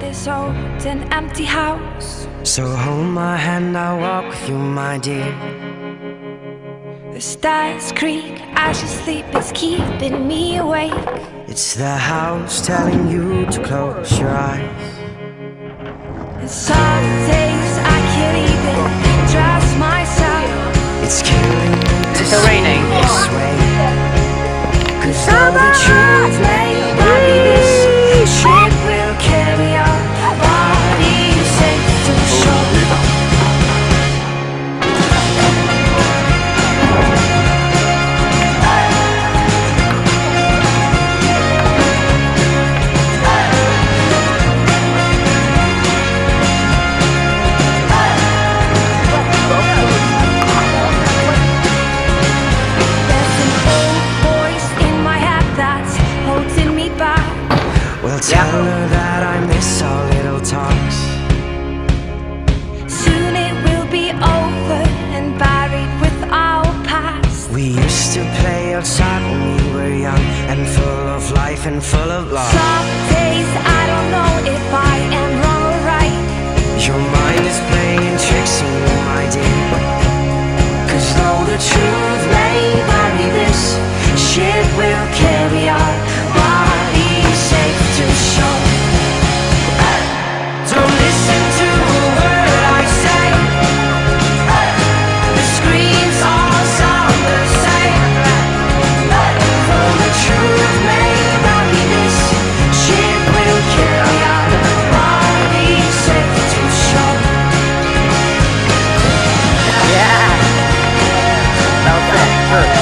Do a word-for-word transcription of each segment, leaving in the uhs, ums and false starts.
this old and empty house. So hold my hand, I'll walk with you, my dear. The stars creak as you sleep, it's keeping me awake. It's the house telling you to close your eyes. And some days I can't even trust myself. It's killing me to Is it raining? this way. Cause though the truth may vary, this ship will carry our bodies safe to shore. Well, tell her that I miss our little talks. Soon it will be over and buried with our past. We used to play outside when we were young and full of life and full of love. Some days I don't know if I am wrong or right. Your mind is playing tricks on you, my dear. Cause though the truth may vary, this ship will carry our bodies safe to shore. Don't listen to a word I say. The screams all sound the same. Though the truth may vary, this ship will carry our bodies safe to shore. Yeah. That was it. Sure.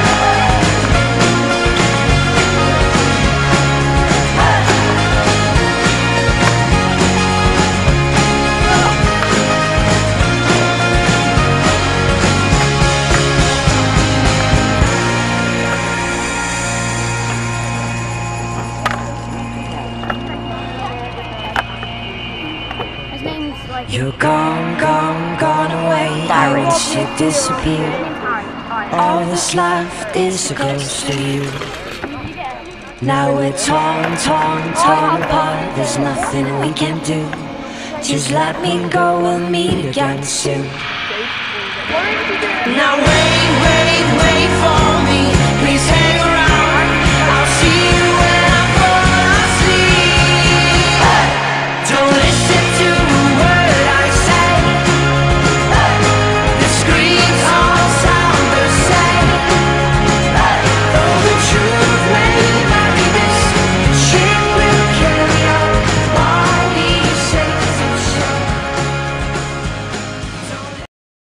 You're gone, gone, gone away. I watched you disappear. All that's left is a ghost of you. Now we're torn, torn, torn apart. There's nothing we can do. Just let me go, we'll meet again soon. Now wait, wait, wait for